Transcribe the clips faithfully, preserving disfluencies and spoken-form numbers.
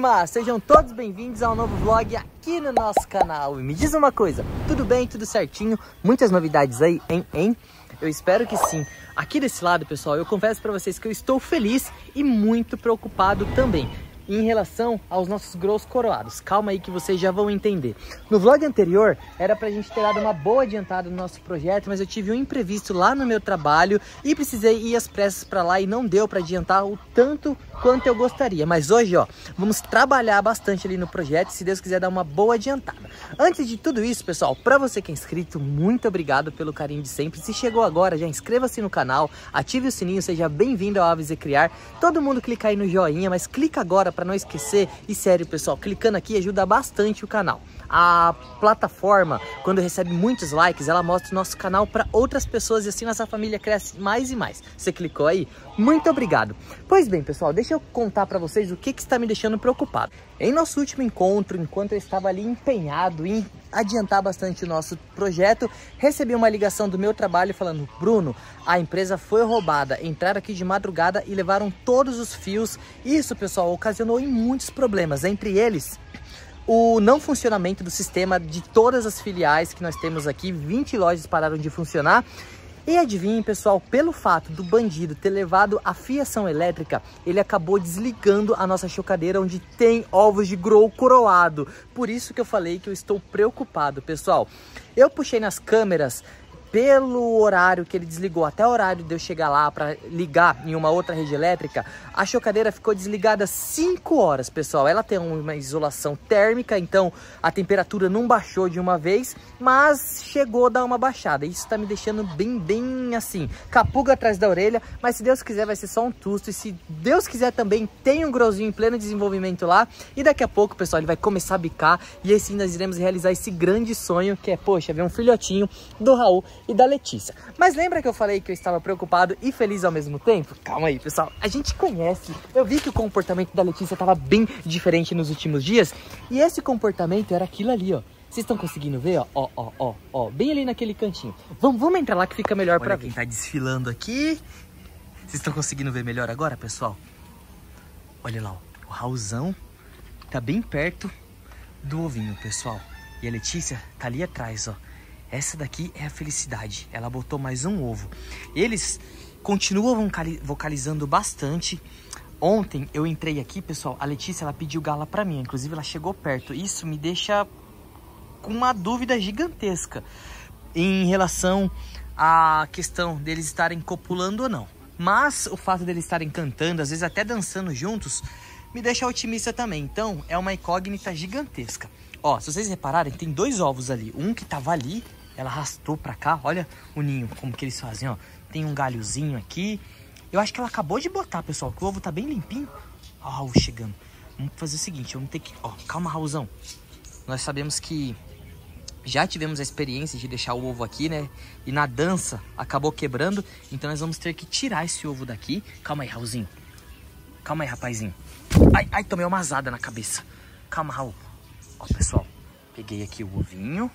turma, sejam todos bem-vindos ao novo vlog aqui no nosso canal. E me diz uma coisa, tudo bem, tudo certinho? Muitas novidades aí, hein, hein? Eu espero que sim. Aqui desse lado, pessoal, eu confesso pra vocês que eu estou feliz e muito preocupado também em relação aos nossos grãos coroados. Calma aí que vocês já vão entender. No vlog anterior, era pra gente ter dado uma boa adiantada no nosso projeto, mas eu tive um imprevisto lá no meu trabalho e precisei ir às pressas pra lá e não deu pra adiantar o tanto quanto eu gostaria. Mas hoje, ó, vamos trabalhar bastante ali no projeto, se Deus quiser dar uma boa adiantada. Antes de tudo isso, pessoal, pra você que é inscrito, muito obrigado pelo carinho de sempre. Se chegou agora, já inscreva-se no canal, ative o sininho, seja bem-vindo ao Aves e Criar. Todo mundo clica aí no joinha, mas clica agora para não esquecer. E sério, pessoal, clicando aqui ajuda bastante o canal. A plataforma, quando recebe muitos likes, ela mostra o nosso canal para outras pessoas e assim nossa família cresce mais e mais. Você clicou aí? Muito obrigado. Pois bem, pessoal, deixa eu contar para vocês o que, que está me deixando preocupado. Em nosso último encontro, enquanto eu estava ali empenhado em adiantar bastante o nosso projeto, recebi uma ligação do meu trabalho falando: Bruno, a empresa foi roubada, entraram aqui de madrugada e levaram todos os fios. Isso, pessoal, ocasionou em muitos problemas, entre eles o não funcionamento do sistema de todas as filiais que nós temos aqui. Vinte lojas pararam de funcionar. E adivinhem, pessoal, pelo fato do bandido ter levado a fiação elétrica, ele acabou desligando a nossa chocadeira onde tem ovos de grow coroado. Por isso que eu falei que eu estou preocupado, pessoal. Eu puxei nas câmeras pelo horário que ele desligou, até o horário de eu chegar lá para ligar em uma outra rede elétrica, a chocadeira ficou desligada cinco horas, pessoal. Ela tem uma isolação térmica, então a temperatura não baixou de uma vez, mas chegou a dar uma baixada. Isso tá me deixando bem, bem assim, capuga atrás da orelha, mas se Deus quiser vai ser só um tusto. E se Deus quiser também tem um growzinho em pleno desenvolvimento lá, e daqui a pouco, pessoal, ele vai começar a bicar, e assim nós iremos realizar esse grande sonho que é, poxa, ver um filhotinho do Raul e da Letícia. Mas lembra que eu falei que eu estava preocupado e feliz ao mesmo tempo? Calma aí, pessoal, a gente conhece. Eu vi que o comportamento da Letícia estava bem diferente nos últimos dias, e esse comportamento era aquilo ali, ó. Vocês estão conseguindo ver, ó, ó, ó, ó, ó, bem ali naquele cantinho. Vamos, vamos entrar lá que fica melhor para ver. Quem tá desfilando aqui. Vocês estão conseguindo ver melhor agora, pessoal? Olha lá, ó, o Raulzão tá bem perto do ovinho, pessoal. E a Letícia tá ali atrás, ó. Essa daqui é a Felicidade, ela botou mais um ovo. Eles continuam vocalizando bastante. Ontem eu entrei aqui, pessoal, a Letícia ela pediu gala pra mim, inclusive ela chegou perto. Isso me deixa com uma dúvida gigantesca em relação à questão deles estarem copulando ou não. Mas o fato deles estarem cantando, às vezes até dançando juntos, me deixa otimista também. Então é uma incógnita gigantesca. Ó, se vocês repararem, tem dois ovos ali. Um que tava ali, ela arrastou pra cá. Olha o ninho, como que eles fazem, ó. Tem um galhozinho aqui. Eu acho que ela acabou de botar, pessoal, que o ovo tá bem limpinho. Ó, o Raul chegando. Vamos fazer o seguinte, vamos ter que... Ó, calma, Raulzão. Nós sabemos que já tivemos a experiência de deixar o ovo aqui, né? E na dança acabou quebrando. Então nós vamos ter que tirar esse ovo daqui. Calma aí, Raulzinho. Calma aí, rapazinho. Ai, ai, tomei uma azada na cabeça. Calma, Raul. Ó, pessoal, peguei aqui o ovinho.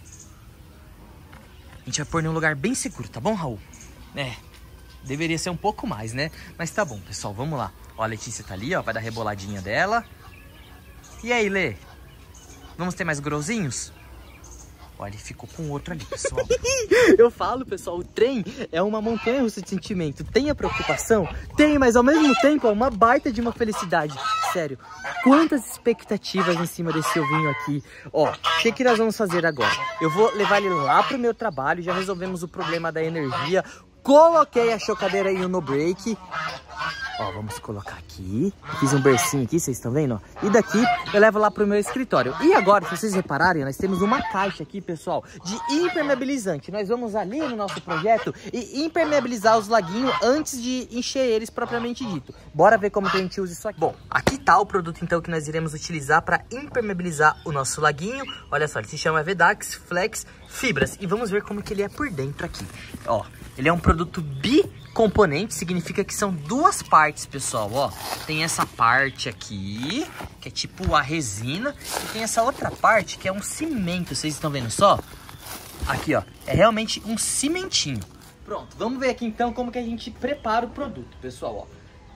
A gente vai pôr em um lugar bem seguro, tá bom, Raul? É, deveria ser um pouco mais, né? Mas tá bom, pessoal, vamos lá. Ó, a Letícia tá ali, ó, vai dar a reboladinha dela. E aí, Lê? Vamos ter mais growzinhos? Olha, ele ficou com outro ali, pessoal. Eu falo, pessoal, o trem é uma montanha russa de sentimento. Tem a preocupação? Tem, mas ao mesmo tempo é uma baita de uma felicidade. Sério, quantas expectativas em cima desse ovinho aqui. Ó, o que, que nós vamos fazer agora? Eu vou levar ele lá pro meu trabalho, já resolvemos o problema da energia. Coloquei a chocadeira aí no break. Ó, vamos colocar aqui. Fiz um bercinho aqui, vocês estão vendo? Ó? E daqui eu levo lá pro meu escritório. E agora, se vocês repararem, nós temos uma caixa aqui, pessoal, de impermeabilizante. Nós vamos ali no nosso projeto e impermeabilizar os laguinhos antes de encher eles propriamente dito. Bora ver como que a gente usa isso aqui. Bom, aqui tá o produto então que nós iremos utilizar para impermeabilizar o nosso laguinho. Olha só, ele se chama Vedax Flex Fibras. E vamos ver como que ele é por dentro aqui. Ó, ele é um produto bicomponente, significa que são duas partes, pessoal, ó. Tem essa parte aqui, que é tipo a resina, e tem essa outra parte que é um cimento, vocês estão vendo só? Aqui, ó, é realmente um cimentinho. Pronto, vamos ver aqui então como que a gente prepara o produto, pessoal, ó.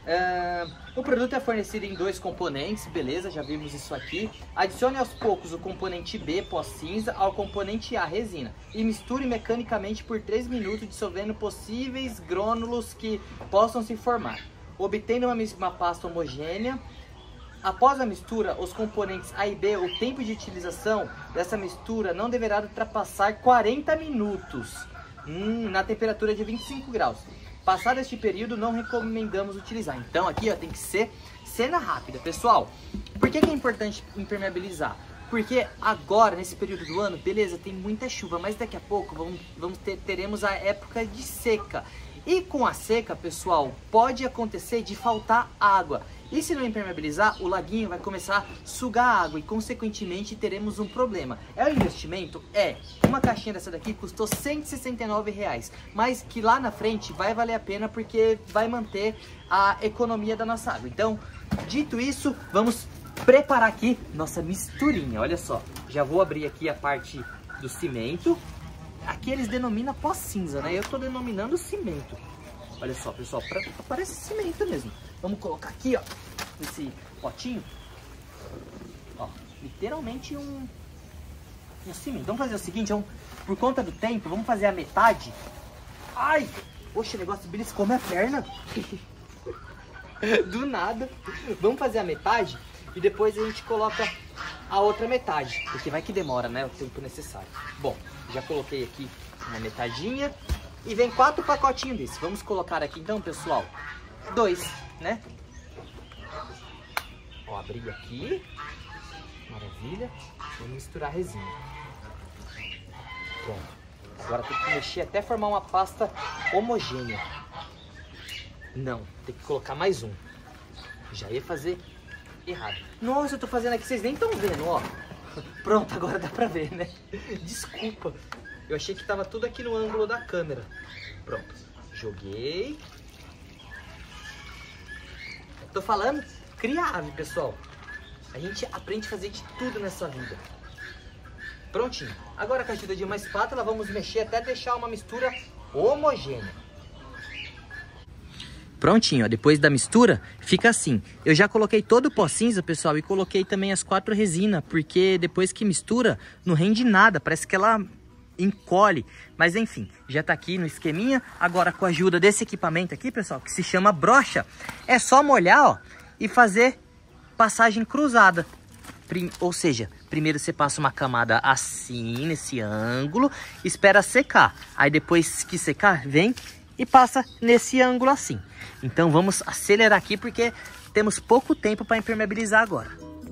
Uh, o produto é fornecido em dois componentes, beleza, já vimos isso aqui. Adicione aos poucos o componente B, pó cinza, ao componente A, resina, e misture mecanicamente por três minutos, dissolvendo possíveis grânulos que possam se formar, obtendo uma, uma pasta homogênea. Após a mistura, os componentes A e B, o tempo de utilização dessa mistura não deverá ultrapassar quarenta minutos, hum, na temperatura de vinte e cinco graus. Passado este período, não recomendamos utilizar. Então aqui ó, tem que ser cena rápida, pessoal. Por que que é importante impermeabilizar? Porque agora, nesse período do ano, beleza, tem muita chuva, mas daqui a pouco vamos, vamos ter, teremos a época de seca. E com a seca, pessoal, pode acontecer de faltar água. E se não impermeabilizar, o laguinho vai começar a sugar água e, consequentemente, teremos um problema. É um investimento? É. Uma caixinha dessa daqui custou cento e sessenta e nove reais, mas que lá na frente vai valer a pena porque vai manter a economia da nossa água. Então, dito isso, vamos preparar aqui nossa misturinha. Olha só, já vou abrir aqui a parte do cimento. Aqui eles denominam pó cinza, né? Eu tô denominando cimento. Olha só, pessoal, pra, parece cimento mesmo. Vamos colocar aqui, ó, nesse potinho. Ó, literalmente um, um cimento. Vamos fazer o seguinte, vamos, por conta do tempo, vamos fazer a metade. Ai, poxa, o negócio beliscou minha perna. Do nada. Vamos fazer a metade e depois a gente coloca a outra metade, porque vai que demora, né, o tempo necessário. Bom, já coloquei aqui uma metadinha e vem quatro pacotinhos desses. Vamos colocar aqui então, pessoal, dois, né? Ó, abri aqui, maravilha. Vou misturar a resina. Bom, agora tem que mexer até formar uma pasta homogênea. Não, tem que colocar mais um. Já ia fazer errado. Nossa, eu tô fazendo aqui, vocês nem estão vendo, ó. Pronto, agora dá pra ver, né? Desculpa. Eu achei que tava tudo aqui no ângulo da câmera. Pronto. Joguei. Tô falando, cria ave, pessoal. A gente aprende a fazer de tudo nessa vida. Prontinho. Agora, com a ajuda de uma espátula, vamos mexer até deixar uma mistura homogênea. Prontinho, ó, depois da mistura, fica assim. Eu já coloquei todo o pó cinza, pessoal, e coloquei também as quatro resinas, porque depois que mistura, não rende nada, parece que ela encolhe. Mas enfim, já tá aqui no esqueminha. Agora, com a ajuda desse equipamento aqui, pessoal, que se chama brocha, é só molhar, ó, e fazer passagem cruzada. Prim... Ou seja, primeiro você passa uma camada assim, nesse ângulo, espera secar. Aí depois que secar, vem e passa nesse ângulo assim. Então vamos acelerar aqui porque temos pouco tempo para impermeabilizar agora.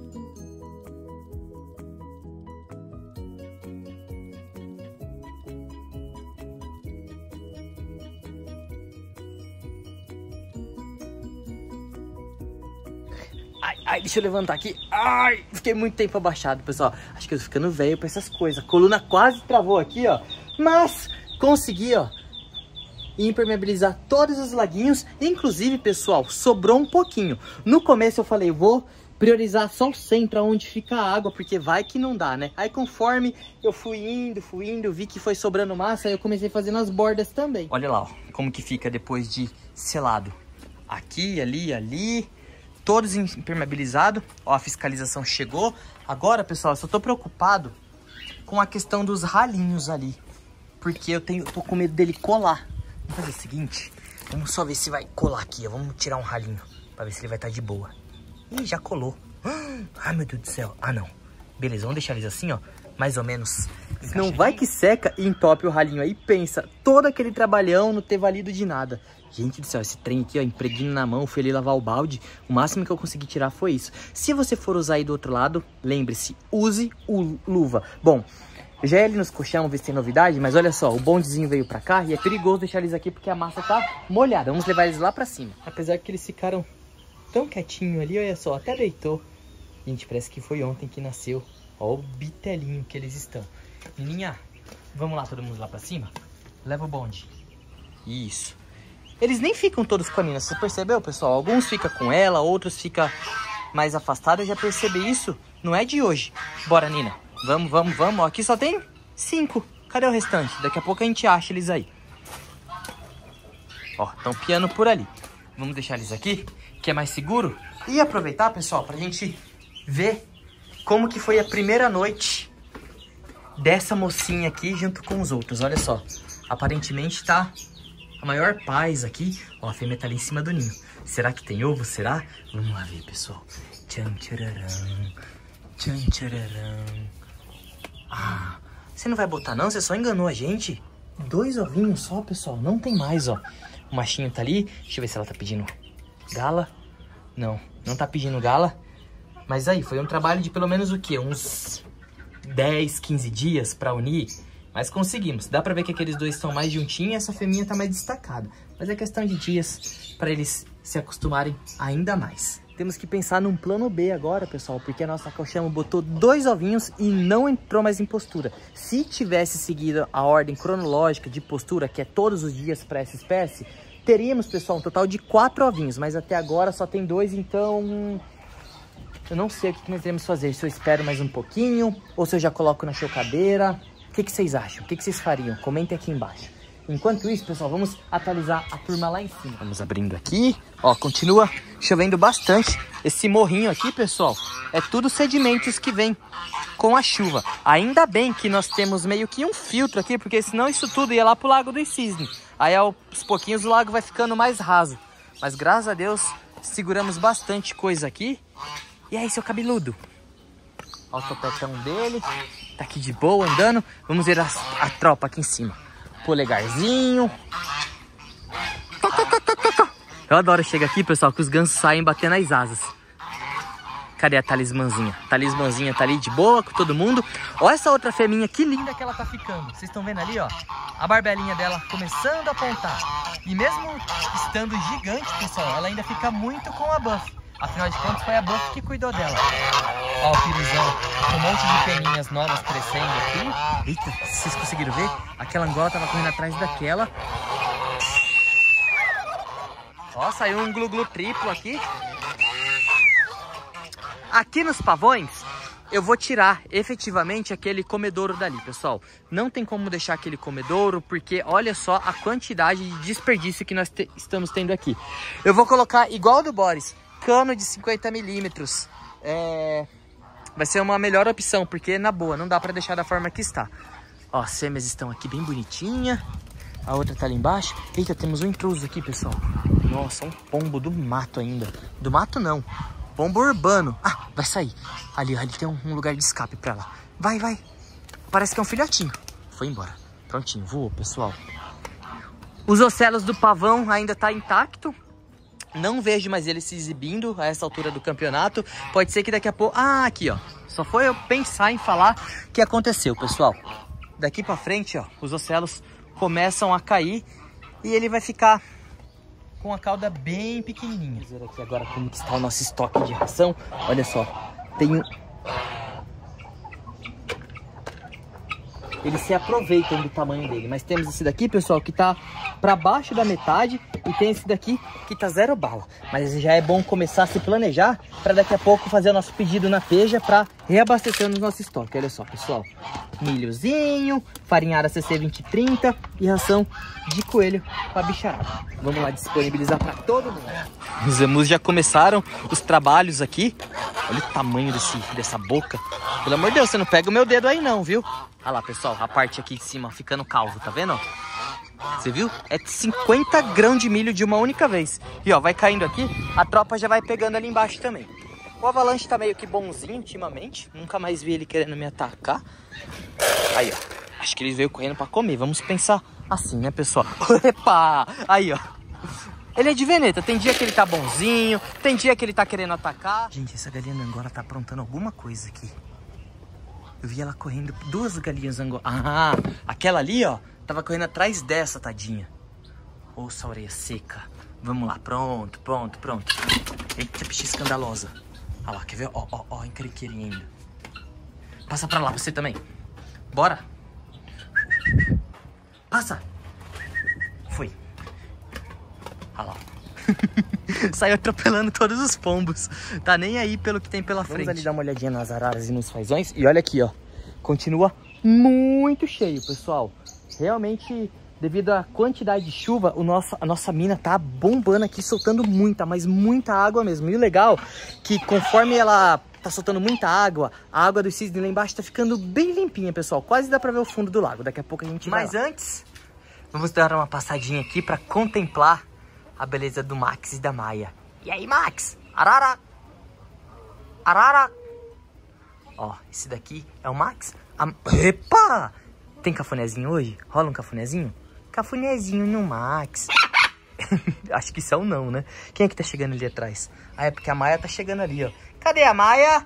Ai, ai, deixa eu levantar aqui. Ai, fiquei muito tempo abaixado, pessoal. Acho que eu tô ficando velho para essas coisas. A coluna quase travou aqui, ó. Mas consegui, ó, impermeabilizar todos os laguinhos. Inclusive, pessoal, sobrou um pouquinho. No começo eu falei, vou priorizar só o centro, onde fica a água, porque vai que não dá, né? Aí conforme eu fui indo, fui indo, vi que foi sobrando massa, aí eu comecei a fazer nas bordas também. Olha lá, ó, como que fica depois de selado. Aqui, ali, ali, todos impermeabilizados. Ó, a fiscalização chegou. Agora, pessoal, eu só tô preocupado com a questão dos ralinhos ali, porque eu tenho, tô com medo dele colar. Vamos fazer o seguinte, vamos só ver se vai colar aqui, ó. Vamos tirar um ralinho pra ver se ele vai estar de boa. Ih, já colou. Ai, meu Deus do céu. Ah, não. Beleza, vamos deixar eles assim, ó, mais ou menos. Não vai que seca e entope o ralinho aí. Pensa, todo aquele trabalhão não ter valido de nada. Gente do céu, esse trem aqui, ó, impregno na mão, fui ali lavar o balde. O máximo que eu consegui tirar foi isso. Se você for usar aí do outro lado, lembre-se, use o luva. Bom, já é ali nos colchão, ver se tem novidade, mas olha só, o bondezinho veio pra cá e é perigoso deixar eles aqui porque a massa tá molhada. Vamos levar eles lá pra cima. Apesar que eles ficaram tão quietinho ali, olha só, até deitou. Gente, parece que foi ontem que nasceu. Ó o bitelinho que eles estão. Menininha, vamos lá todo mundo lá pra cima? Leva o bonde. Isso. Eles nem ficam todos com a Nina, você percebeu, pessoal? Alguns ficam com ela, outros ficam mais afastados. Eu já percebi isso, não é de hoje. Bora, Nina. Vamos, vamos, vamos. Ó, aqui só tem cinco. Cadê o restante? Daqui a pouco a gente acha eles aí. Ó, estão piando por ali. Vamos deixar eles aqui. que é mais seguro. E aproveitar, pessoal, pra gente ver como que foi a primeira noite dessa mocinha aqui junto com os outros. Olha só, aparentemente tá a maior paz aqui. Ó, a fêmea tá ali em cima do ninho. Será que tem ovo? Será? Vamos lá ver, pessoal. Tchan, tchararam. Tchan, tchararam. Ah, você não vai botar não? Você só enganou a gente? Dois ovinhos só, pessoal. Não tem mais, ó. O machinho tá ali. Deixa eu ver se ela tá pedindo gala. Não, não tá pedindo gala. Mas aí, foi um trabalho de pelo menos o quê? Uns dez, quinze dias pra unir. Mas conseguimos. Dá pra ver que aqueles dois estão mais juntinhos e essa fêmea tá mais destacada. Mas é questão de dias pra eles se acostumarem ainda mais. Temos que pensar num plano B agora, pessoal, porque a nossa cauchama botou dois ovinhos e não entrou mais em postura. Se tivesse seguido a ordem cronológica de postura, que é todos os dias para essa espécie, teríamos, pessoal, um total de quatro ovinhos, mas até agora só tem dois, então eu não sei o que nós iremos fazer. Se eu espero mais um pouquinho ou se eu já coloco na chocadeira. O que, que vocês acham? O que, que vocês fariam? Comentem aqui embaixo. Enquanto isso, pessoal, vamos atualizar a turma lá em cima. Vamos abrindo aqui. Ó, continua chovendo bastante. Esse morrinho aqui, pessoal, é tudo sedimentos que vem com a chuva. Ainda bem que nós temos meio que um filtro aqui, porque senão isso tudo ia lá pro Lago dos Cisnes. Aí aos pouquinhos o lago vai ficando mais raso. Mas graças a Deus, seguramos bastante coisa aqui. E aí, seu cabeludo? Ó o topetão dele. Tá aqui de boa, andando. Vamos ver a, a tropa aqui em cima. Polegarzinho. Eu adoro chegar aqui, pessoal, que os gansos saem batendo as asas. Cadê a talismãzinha? A talismãzinha tá ali de boa com todo mundo. Olha essa outra fêmea, que linda que ela tá ficando. Vocês estão vendo ali, ó? A barbelinha dela começando a apontar. E mesmo estando gigante, pessoal, ela ainda fica muito com a Buff. Afinal de contas, foi a Buff que cuidou dela. Ó, o piruzão com um monte de fêmeas novas crescendo aqui. Eita, vocês conseguiram ver? Aquela angola tava correndo atrás daquela. Ó, saiu um glu-glu triplo aqui. Aqui nos pavões, eu vou tirar efetivamente aquele comedouro dali, pessoal. Não tem como deixar aquele comedouro, porque olha só a quantidade de desperdício que nós te estamos tendo aqui. Eu vou colocar, igual do Boris, cano de cinquenta milímetros. É... Vai ser uma melhor opção, porque na boa, não dá pra deixar da forma que está. Ó, as fêmeas estão aqui bem bonitinha. A outra tá ali embaixo. Eita, temos um intruso aqui, pessoal. Nossa, um pombo do mato ainda. Do mato não. Pombo urbano. Ah, vai sair. Ali, ali tem um, um lugar de escape pra lá. Vai, vai. Parece que é um filhotinho. Foi embora. Prontinho, voou, pessoal. Os ocelos do pavão ainda tá intacto. Não vejo mais ele se exibindo a essa altura do campeonato. Pode ser que daqui a pouco... Ah, aqui, ó. Só foi eu pensar em falar o que aconteceu, pessoal. Daqui pra frente, ó, os ocelos começam a cair e ele vai ficar com a cauda bem pequenininha. Vamos ver aqui agora como que está o nosso estoque de ração. Olha só, tem um... Eles se aproveitam do tamanho dele. Mas temos esse daqui, pessoal, que tá pra baixo da metade. E tem esse daqui que tá zero bala. Mas já é bom começar a se planejar para daqui a pouco fazer o nosso pedido na peja para reabastecer no nosso estoque. Olha só, pessoal. Milhozinho, farinhada C C vinte e trinta e ração de coelho para bicharada. Vamos lá disponibilizar para todo mundo. Os emus já começaram os trabalhos aqui. Olha o tamanho desse, dessa boca. Pelo amor de Deus, você não pega o meu dedo aí não, viu? Olha lá, pessoal, a parte aqui de cima ficando calvo, tá vendo? Você viu? É cinquenta grãos de milho de uma única vez. E ó, vai caindo aqui, a tropa já vai pegando ali embaixo também. O Avalanche tá meio que bonzinho ultimamente. Nunca mais vi ele querendo me atacar. Aí, ó. Acho que ele veio correndo pra comer. Vamos pensar assim, né, pessoal? Epa! Aí, ó. Ele é de veneta. Tem dia que ele tá bonzinho, tem dia que ele tá querendo atacar. Gente, essa galinha da Angola tá aprontando alguma coisa aqui. Eu vi ela correndo, duas galinhas Angola. Ah, aquela ali, ó, tava correndo atrás dessa, tadinha. Ouça a orelha seca. Vamos lá, pronto, pronto, pronto. Eita, bicha escandalosa. Olha lá, quer ver? Ó, ó, ó, encrequeirinha ainda. Passa pra lá, você também. Bora. Passa. Foi. Olha lá. Saiu atropelando todos os pombos. Tá nem aí pelo que tem pela frente. Vamos ali dar uma olhadinha nas araras e nos fazões. E olha aqui, ó. Continua muito cheio, pessoal. Realmente devido à quantidade de chuva, o nosso, a nossa mina tá bombando aqui, soltando muita, mas muita água mesmo. E o legal é que conforme ela tá soltando muita água, a água do cisne lá embaixo tá ficando bem limpinha, pessoal. Quase dá pra ver o fundo do lago. Daqui a pouco a gente vai. Mas antes, vamos dar uma passadinha aqui pra contemplar a beleza do Max e da Maia. E aí, Max? Arara! Arara! Ó, esse daqui é o Max. A... Epa! Tem cafunézinho hoje? Rola um cafunézinho? Cafunézinho no Max. Acho que são não, né? Quem é que tá chegando ali atrás? Ah, é porque a Maia tá chegando ali, ó. Cadê a Maia?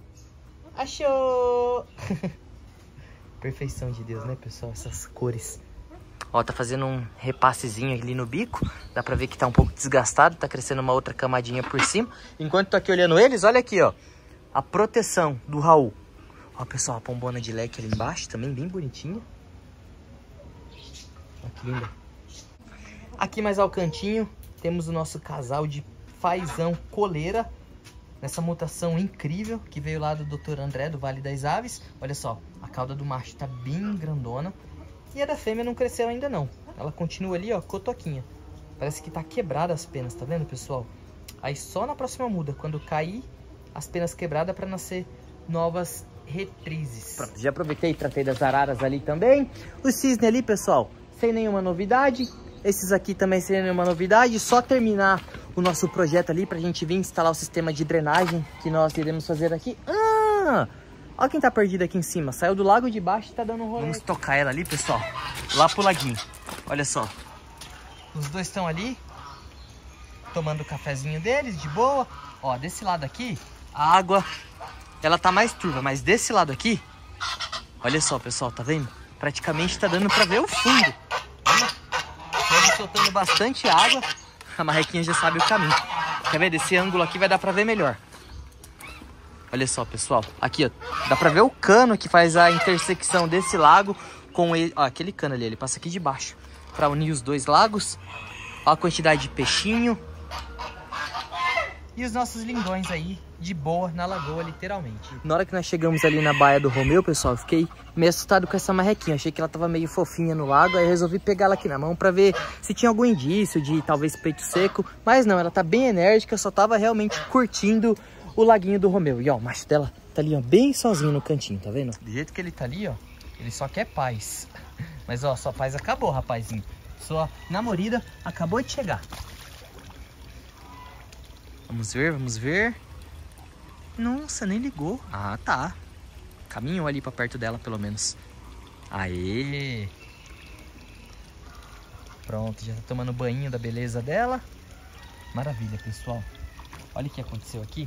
Achou! Perfeição de Deus, né, pessoal? Essas cores. Ó, tá fazendo um repassezinho ali no bico. Dá pra ver que tá um pouco desgastado. Tá crescendo uma outra camadinha por cima. Enquanto tô aqui olhando eles, olha aqui, ó. A proteção do Raul. Ó, pessoal, a pombona de leque ali embaixo, também bem bonitinha. Olha que linda. Aqui mais ao cantinho, temos o nosso casal de fazão coleira. Nessa mutação incrível, que veio lá do doutor André, do Vale das Aves. Olha só, a cauda do macho tá bem grandona. E a da fêmea não cresceu ainda não. Ela continua ali, ó, cotoquinha. Parece que tá quebrada as penas, tá vendo, pessoal? Aí só na próxima muda, quando cair as penas quebradas para nascer novas retrizes. Pronto, já aproveitei e tratei das araras ali também. O cisne ali, pessoal, sem nenhuma novidade. Esses aqui também sem nenhuma novidade. Só terminar o nosso projeto ali pra gente vir instalar o sistema de drenagem que nós iremos fazer aqui. Ah! Olha quem tá perdido aqui em cima. Saiu do lago de baixo e tá dando um rolê. Vamos tocar ela ali, pessoal. Lá pro laguinho. Olha só. Os dois estão ali, tomando o cafezinho deles, de boa. Ó, desse lado aqui, a água, ela tá mais turva, mas desse lado aqui, olha só, pessoal, tá vendo? Praticamente tá dando pra ver o fundo. Olha, estamos soltando bastante água, a marrequinha já sabe o caminho. Quer ver? Desse ângulo aqui vai dar pra ver melhor. Olha só, pessoal, aqui, ó, dá pra ver o cano que faz a intersecção desse lago com ele, ó, aquele cano ali, ele passa aqui de baixo, pra unir os dois lagos. Ó a quantidade de peixinho. E os nossos lindões aí, de boa, na lagoa, literalmente. Na hora que nós chegamos ali na baía do Romeu, pessoal, eu fiquei meio assustado com essa marrequinha. Achei que ela tava meio fofinha no lago, aí eu resolvi pegar ela aqui na mão pra ver se tinha algum indício de talvez peito seco. Mas não, ela tá bem enérgica, só tava realmente curtindo o laguinho do Romeu. E ó, o macho dela tá ali, ó, bem sozinho no cantinho, tá vendo? Do jeito que ele tá ali, ó, ele só quer paz. Mas ó, sua paz acabou, rapazinho. Sua namorada acabou de chegar. Vamos ver, vamos ver. Nossa, nem ligou. Ah, tá. Caminhou ali pra perto dela, pelo menos. Aê! Pronto, já tá tomando banho da beleza dela. Maravilha, pessoal. Olha o que aconteceu aqui.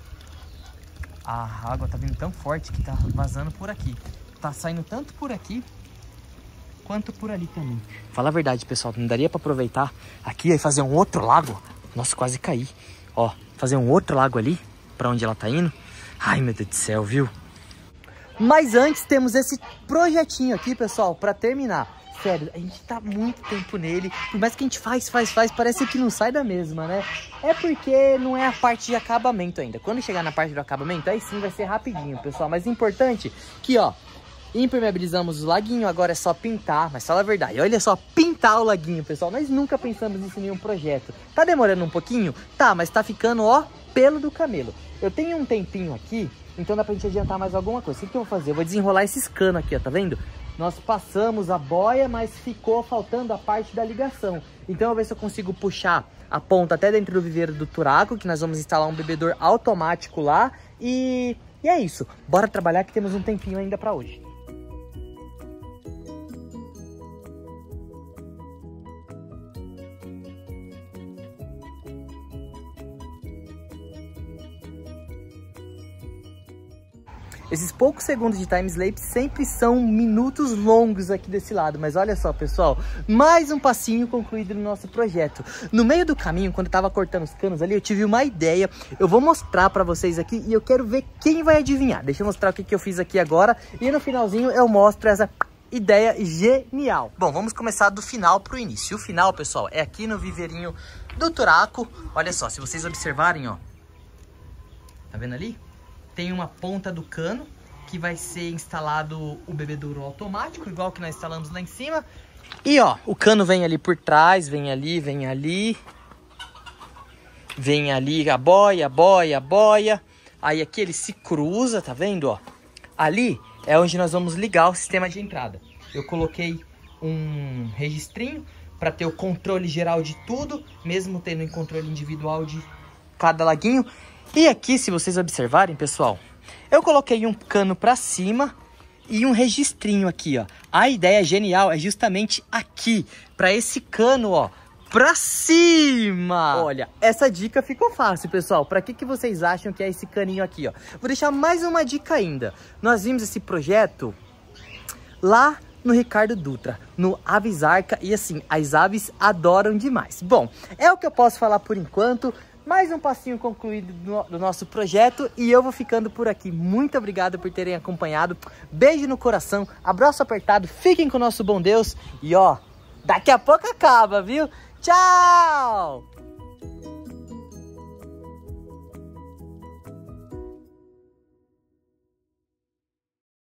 A água tá vindo tão forte que tá vazando por aqui. Tá saindo tanto por aqui quanto por ali também. Fala a verdade, pessoal, não daria pra aproveitar aqui e fazer um outro lago? Nossa, quase caí. Ó, fazer um outro lago ali, pra onde ela tá indo. Ai, meu Deus do céu, viu? Mas antes temos esse projetinho aqui, pessoal, pra terminar. Sério, a gente tá muito tempo nele. Por mais que a gente faz, faz, faz, parece que não sai da mesma, né? É porque não é a parte de acabamento ainda. Quando chegar na parte do acabamento, aí sim vai ser rapidinho, pessoal. Mas o importante que, ó, impermeabilizamos o laguinho, agora é só pintar. Mas fala a verdade, olha só, pintar o laguinho, pessoal. Nós nunca pensamos nisso em nenhum projeto. Tá demorando um pouquinho? Tá, mas tá ficando, ó, pelo do camelo. Eu tenho um tempinho aqui, então dá pra gente adiantar mais alguma coisa. O que, que eu vou fazer? Eu vou desenrolar esses canos aqui, ó, tá vendo? Nós passamos a boia, mas ficou faltando a parte da ligação. Então eu vou ver se eu consigo puxar a ponta até dentro do viveiro do Turaco, que nós vamos instalar um bebedor automático lá. E, e é isso. Bora trabalhar que temos um tempinho ainda pra hoje. Esses poucos segundos de time-lapse sempre são minutos longos aqui desse lado. Mas olha só, pessoal, mais um passinho concluído no nosso projeto. No meio do caminho, quando eu tava cortando os canos ali, eu tive uma ideia. Eu vou mostrar pra vocês aqui e eu quero ver quem vai adivinhar. Deixa eu mostrar o que, que eu fiz aqui agora. E no finalzinho eu mostro essa ideia genial. Bom, vamos começar do final pro início. O final, pessoal, é aqui no viveirinho do Turaco. Olha só, se vocês observarem, ó. Tá vendo ali? Tem uma ponta do cano que vai ser instalado o bebedouro automático, igual que nós instalamos lá em cima. E ó, o cano vem ali por trás, vem ali, vem ali. Vem ali a boia, boia, boia. Aí aqui ele se cruza, tá vendo, ó? Ali é onde nós vamos ligar o sistema de entrada. Eu coloquei um registrinho para ter o controle geral de tudo, mesmo tendo um controle individual de cada laguinho. E aqui, se vocês observarem, pessoal, eu coloquei um cano para cima e um registrinho aqui, ó. A ideia genial é justamente aqui, para esse cano, ó, pra cima. Olha, essa dica ficou fácil, pessoal. Para que que vocês acham que é esse caninho aqui, ó? Vou deixar mais uma dica ainda. Nós vimos esse projeto lá no Ricardo Dutra, no Aves Arca, e assim, as aves adoram demais. Bom, é o que eu posso falar por enquanto. Mais um passinho concluído do, do nosso projeto e eu vou ficando por aqui. Muito obrigado por terem acompanhado. Beijo no coração, abraço apertado, fiquem com o nosso bom Deus e ó, daqui a pouco acaba, viu? Tchau!